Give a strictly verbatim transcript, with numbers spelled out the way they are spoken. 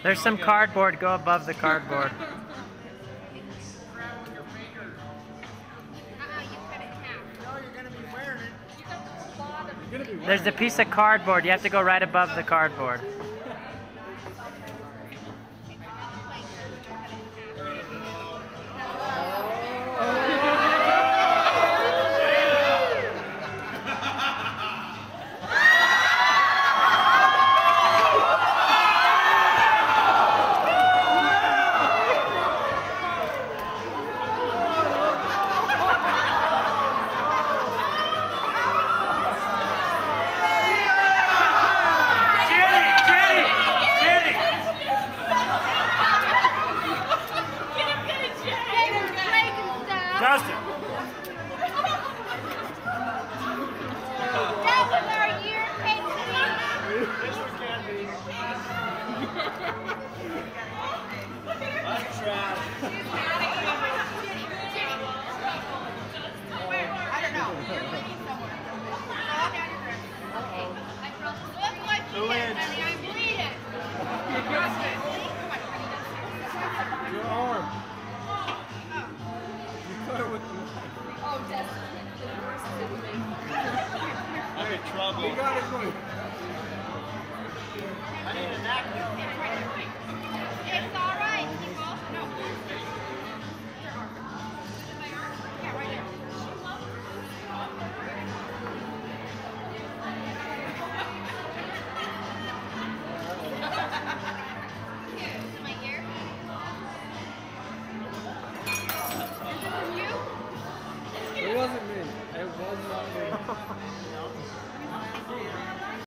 There's some cardboard. Go above the cardboard. There's a piece of cardboard. You have to go right above the cardboard. Justin. That was our year, Casey. This one can be.